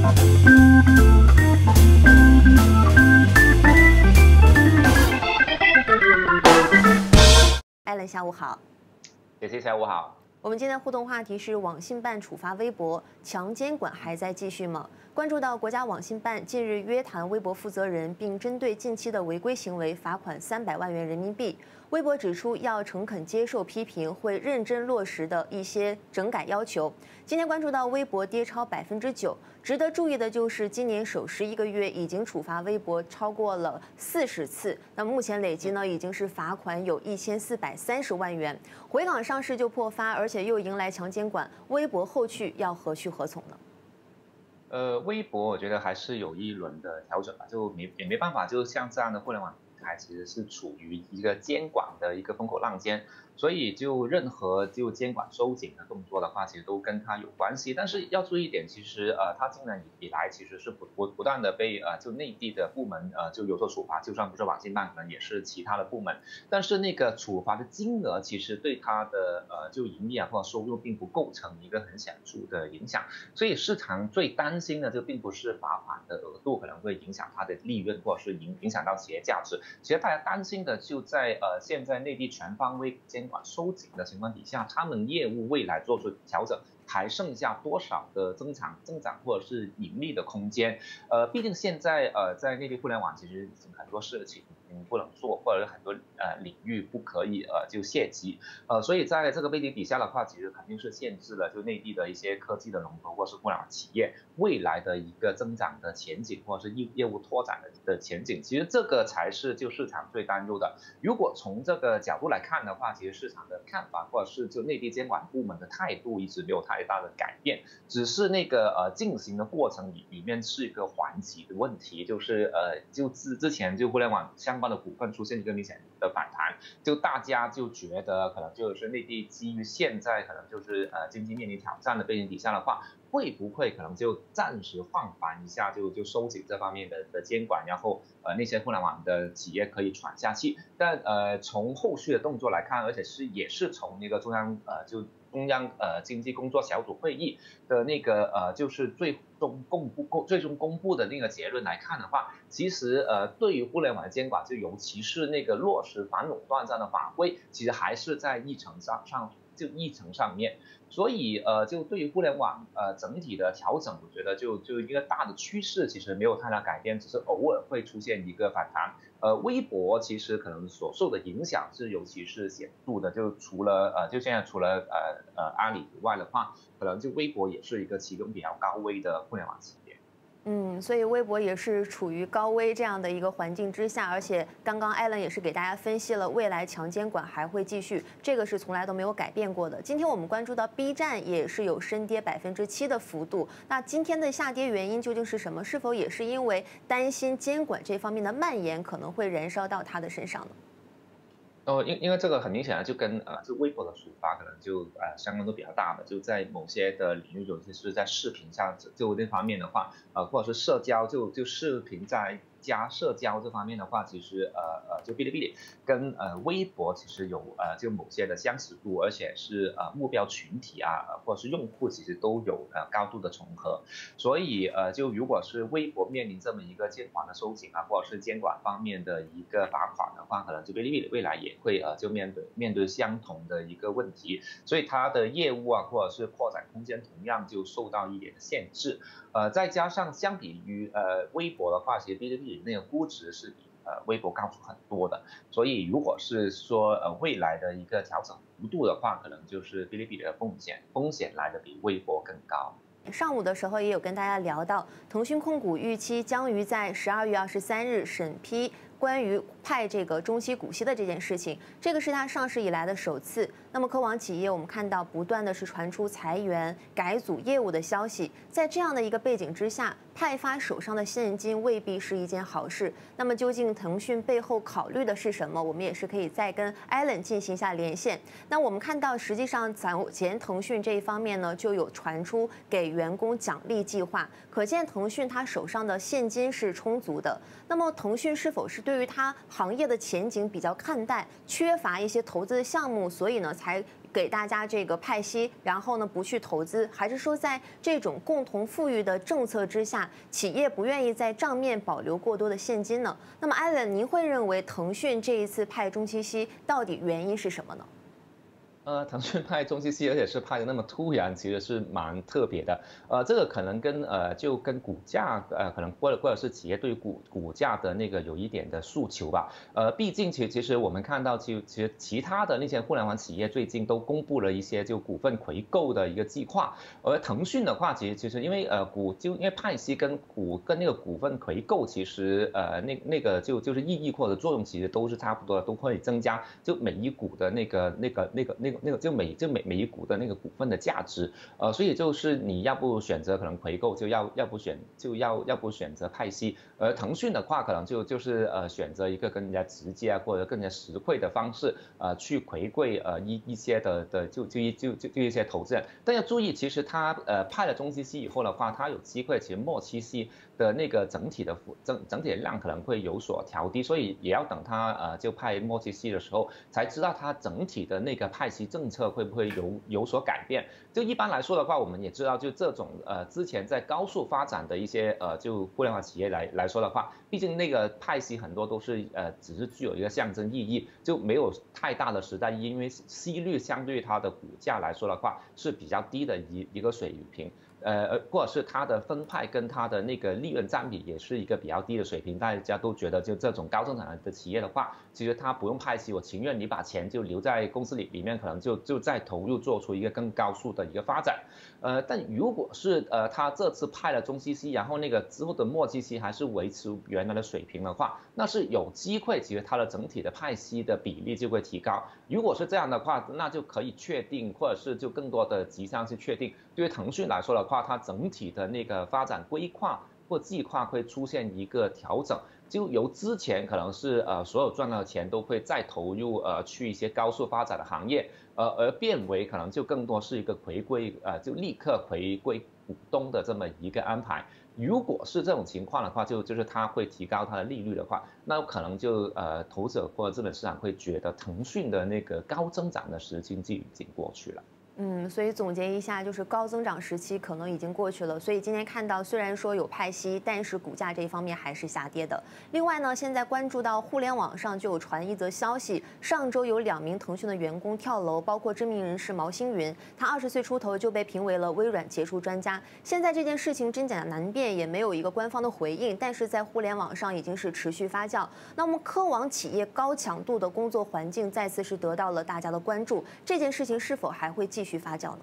艾伦，下午好。 姐姐，下午好。 我们今天的互动话题是网信办处罚微博，强监管还在继续吗？关注到国家网信办近日约谈微博负责人，并针对近期的违规行为罚款300万元人民币。微博指出要诚恳接受批评，会认真落实的一些整改要求。今天关注到微博跌超9%，值得注意的就是今年首11个月已经处罚微博超过了40次，那目前累计呢已经是罚款有1430万元。回港上市就破发，而且又迎来强监管，微博后续要何去何从呢？ 微博我觉得还是有一轮的调整吧，也没办法，就像这样的互联网平台，其实是处于一个监管的一个风口浪尖，所以就任何就监管收紧的动作的话，其实都跟它有关系。但是要注意一点，其实它今年以来其实是不断的被就内地的部门就有所处罚，就算不是网信办，可能也是其他的部门。但是那个处罚的金额其实对它的就盈利啊或者收入并不构成一个很显著的影响，所以市场最担心的就并不是罚款的额度可能会影响它的利润，或者是影响到企业价值。其实大家担心的就在现在内地全方位监管收紧的情况底下，他们业务未来做出调整，还剩下多少的增长或者是盈利的空间？毕竟现在在内地互联网其实已经很多事情不能做，或者是很多领域不可以就涉及，所以在这个背景底下的话，其实肯定是限制了就内地的一些科技的龙头或是互联网企业未来的一个增长的前景，或者是业务拓展的前景。其实这个才是就市场最担忧的。如果从这个角度来看的话，其实市场的看法或者是就内地监管部门的态度一直没有太大的改变，只是那个进行的过程里面是一个缓急的问题，就是就之前就互联网相关的股份出现一个明显的反弹，就大家就觉得可能就是内地基于现在可能就是经济面临挑战的背景底下的话，会不会可能就暂时放缓一下，就收紧这方面的监管，然后那些互联网的企业可以喘下气。但从后续的动作来看，而且也是从那个中央经济工作小组会议的那个就是最终公布的那个结论来看的话，其实对于互联网的监管，就尤其是那个落实反垄断这样的法规，其实还是在议程上面。所以就对于互联网整体的调整，我觉得就一个大的趋势其实没有太大改变，只是偶尔会出现一个反弹。微博其实可能所受的影响是尤其是显著的，就现在除了阿里以外的话，可能就微博也是一个其中比较高危的互联网企业。 所以微博也是处于高危这样的一个环境之下，而且刚刚艾伦也是给大家分析了未来强监管还会继续，这个是从来都没有改变过的。今天我们关注到 B 站也是有深跌7%的幅度，那今天的下跌原因究竟是什么？是否也是因为担心监管这方面的蔓延可能会燃烧到他的身上呢？ 因为这个很明显就跟就微博的处罚可能就相关都比较大的，就在某些的领域，尤其是在视频上就那方面的话，或者是社交就视频在加社交这方面的话，其实就哔哩哔哩跟微博其实有就某些的相似度，而且是目标群体或者是用户其实都有高度的重合，所以就如果是微博面临这么一个监管的收紧或者是监管方面的一个罚款的话，可能就哔哩哔哩未来也会就面对相同的一个问题，所以它的业务或者是扩展空间同样就受到一点的限制。再加上相比于微博的话，其实哔哩哔哩那个估值是比微博高出很多的，所以如果是说未来的一个调整幅度的话，可能就是哔哩哔哩的风险来的比微博更高。 上午的时候也有跟大家聊到，腾讯控股预期将于在12月23日审批关于派这个中期股息的这件事情，这个是它上市以来的首次。那么科网企业我们看到不断的是传出裁员、改组业务的消息，在这样的一个背景之下，派发手上的现金未必是一件好事。那么究竟腾讯背后考虑的是什么？我们也是可以再跟 Allen 进行一下连线。那我们看到，实际上早前腾讯这一方面呢，就有传出给员工奖励计划，可见腾讯它手上的现金是充足的。那么腾讯是否是对于它行业的前景比较看待，缺乏一些投资的项目，所以呢才给大家这个派息，然后呢不去投资，还是说在这种共同富裕的政策之下，企业不愿意在账面保留过多的现金呢？那么 Allen， 您会认为腾讯这一次派中期息到底原因是什么呢？ 腾讯派中期息，而且是派的那么突然，其实是蛮特别的。这个可能就跟股价可能或者是企业对股价的那个有一点的诉求吧。毕竟其实我们看到其实其他的那些互联网企业最近都公布了一些就股份回购的一个计划，而腾讯的话其实因为因为派息跟那个股份回购其实那个就是意义或者作用其实都是差不多的，都会增加就每一股的每一股的那个股份的价值，所以就是你要不选择可能回购，要不选择派息，而腾讯的话可能就是选择一个更加直接啊或者更加实惠的方式，去回馈一些一些投资人，但要注意，其实它派了中期息以后的话，它有机会其实末期息的那个整体的量可能会有所调低，所以也要等它就派末期息的时候，才知道它整体的那个派息政策会不会有所改变。就一般来说的话，我们也知道，就这种之前在高速发展的一些就互联网企业来说的话，毕竟那个派息很多都是只是具有一个象征意义，就没有太大的时代意义，因为息率相对于它的股价来说的话是比较低的一个水平。或者是它的分派跟它的那个利润占比也是一个比较低的水平，大家都觉得就这种高增长的企业的话，其实它不用派息，我情愿你把钱就留在公司里面，可能就再投入做出一个更高速的一个发展。但如果是它这次派了中期息，然后那个之后的末期息还是维持原来的水平的话，那是有机会，其实它的整体的派息的比例就会提高。如果是这样的话，那就可以确定，或者是就更多的迹象去确定，对于腾讯来说的话，它整体的那个发展规划或计划会出现一个调整，就由之前可能是所有赚到的钱都会再投入去一些高速发展的行业，而变为可能就更多是一个回归就立刻回归股东的这么一个安排。如果是这种情况的话，就是它会提高它的利率的话，那可能就投资者或者资本市场会觉得腾讯的那个高增长的时期就已经过去了。 所以总结一下，就是高增长时期可能已经过去了。所以今天看到，虽然说有派息，但是股价这一方面还是下跌的。另外呢，现在关注到互联网上就有传一则消息，上周有2名腾讯的员工跳楼，包括知名人士毛星云，他20岁出头就被评为了微软杰出专家。现在这件事情真假难辨，也没有一个官方的回应，但是在互联网上已经是持续发酵。那么科网企业高强度的工作环境再次是得到了大家的关注，这件事情是否还会继续发酵呢？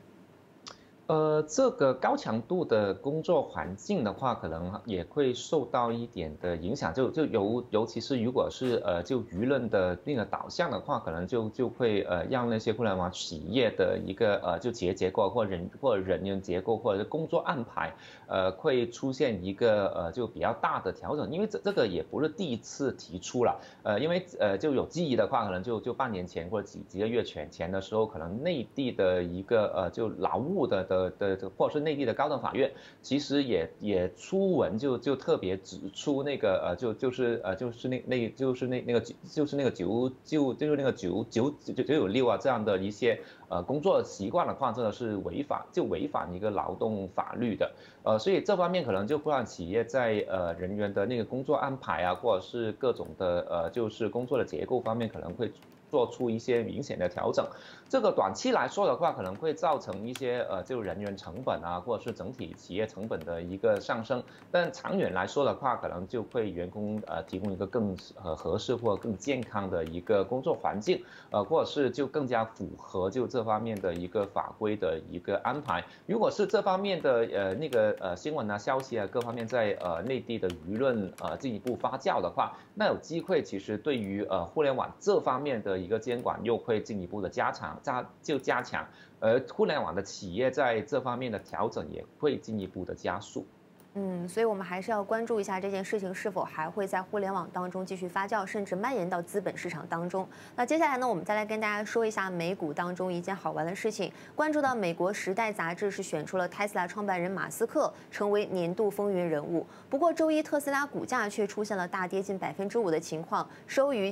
这个高强度的工作环境的话，可能也会受到一点的影响，尤其是如果是就舆论的那个导向的话，可能就会让那些互联网企业的一个就企业结构或者人员结构或者是工作安排，会出现一个就比较大的调整，因为这个也不是第一次提出了，因为就有记忆的话，可能就半年前或者几个月前的时候，可能内地的一个就劳务的或者是内地的高等法院，其实也出文就特别指出那个就是那个996啊这样的一些工作习惯的话，真的是违反一个劳动法律的，所以这方面可能就会让企业在人员的那个工作安排啊，或者是各种的就是工作的结构方面可能会做出一些明显的调整。这个短期来说的话，可能会造成一些就人员成本啊，或者是整体企业成本的一个上升。但长远来说的话，可能就会员工提供一个更合适或更健康的一个工作环境，或者是就更加符合就这方面的一个法规的一个安排。如果是这方面的那个新闻啊、消息啊各方面在内地的舆论进一步发酵的话，那有机会其实对于互联网这方面的一个监管又会进一步的加强，而互联网的企业在这方面的调整也会进一步的加速。 所以我们还是要关注一下这件事情是否还会在互联网当中继续发酵，甚至蔓延到资本市场当中。那接下来呢，我们再来跟大家说一下美股当中一件好玩的事情。关注到美国《时代》杂志是选出了特斯拉创办人马斯克成为年度风云人物。不过周一特斯拉股价却出现了大跌近5%的情况，收于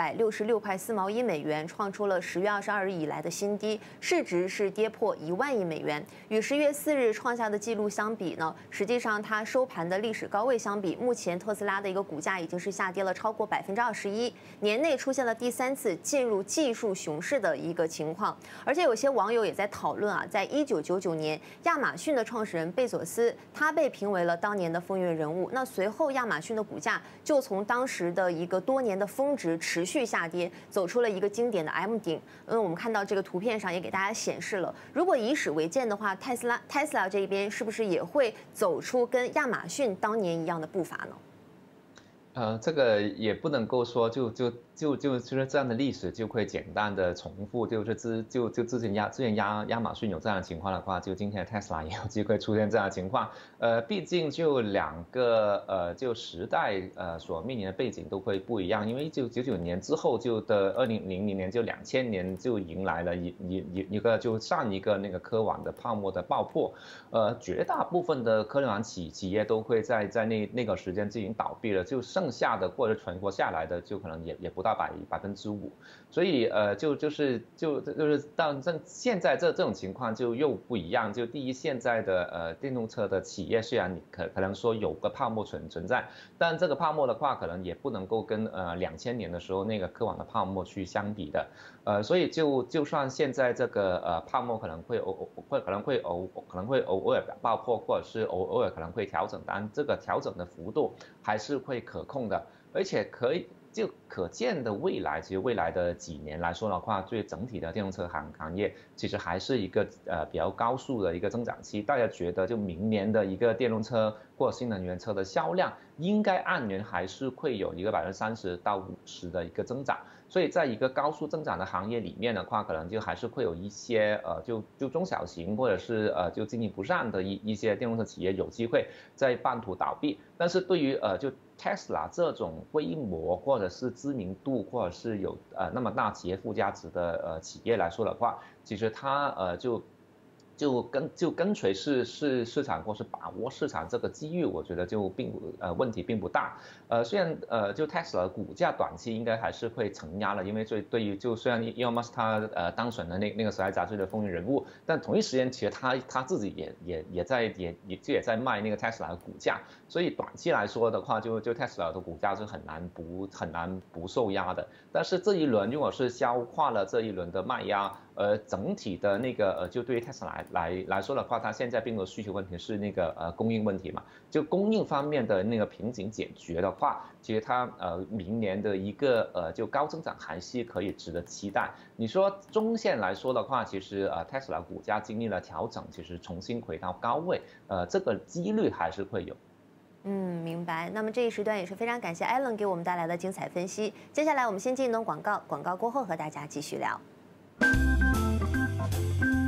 $966.4毛1，创出了10月22日以来的新低，市值是跌破1万亿美元。与10月4日创下的记录相比呢，实际上它收盘的历史高位相比，目前特斯拉的一个股价已经是下跌了超过21%，年内出现了第3次进入技术熊市的一个情况。而且有些网友也在讨论啊，在1999年，亚马逊的创始人贝佐斯他被评为了当年的风云人物。那随后亚马逊的股价就从当时的一个多年的峰值持续下跌，走出了一个经典的 M 顶。我们看到这个图片上也给大家显示了，如果以史为鉴的话，特斯拉这边是不是也会走出跟亚马逊当年一样的步伐呢？ 这个也不能够说就是这样的历史就会简单的重复，就是之前亚马逊有这样的情况的话，就今天的 Tesla 也有机会出现这样的情况。毕竟就两个就时代所面临的背景都会不一样，因为1999年之后就的2000年就2000年就迎来了一个就上一个那个科网的泡沫的爆破，绝大部分的科网企业都会在那个时间进行倒闭了，就剩下的或者存活下来的就可能也不到5%，所以就是但现在这种情况就又不一样。就第一，现在的电动车的企业虽然你可能说有个泡沫存在，但这个泡沫的话可能也不能够跟2000年的时候那个科网的泡沫去相比的。所以就算现在这个泡沫可能会偶尔爆破，或者是偶尔可能会调整，但这个调整的幅度还是会可控的，而且可见的未来，其实未来的几年来说的话，对整体的电动车行业其实还是一个比较高速的一个增长期。大家觉得就明年的一个电动车或新能源车的销量，应该按年还是会有一个30%到50%的一个增长。所以在一个高速增长的行业里面的话，可能就还是会有一些就中小型或者是就经营不善的一些电动车企业有机会在半途倒闭。但是对于就 Tesla 这种规模或者是知名度或者是有那么大企业附加值的企业来说的话，其实它就跟随市场或是把握市场这个机遇，我觉得就问题并不大。虽然就 Tesla 股价短期应该还是会承压了，因为对于就虽然 Elon Musk 他当选了那个时代杂志的风云人物，但同一时间其实他自己也在卖那个 Tesla 的股价，所以短期来说的话，就 Tesla 的股价是很难不受压的。但是这一轮如果是消化了这一轮的卖压，整体的那个就对于 Tesla 来说的话，它现在并不是需求问题，是那个供应问题嘛。就供应方面的那个瓶颈解决的话，其实它明年的一个就高增长还是可以值得期待。你说中线来说的话，其实Tesla 股价经历了调整，其实重新回到高位，这个几率还是会有。 明白。那么这一时段也是非常感谢 Alan 给我们带来的精彩分析。接下来我们先进一段广告，广告过后和大家继续聊。